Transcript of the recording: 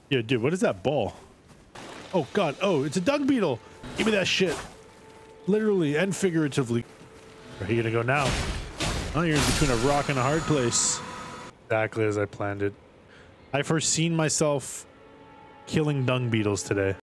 Yo, dude, what is that ball? Oh god, oh, it's a dung beetle. Give me that shit. Literally and figuratively. Where are you gonna go now? Oh, you're in between a rock and a hard place. Exactly as I planned it. I foreseen myself killing dung beetles today.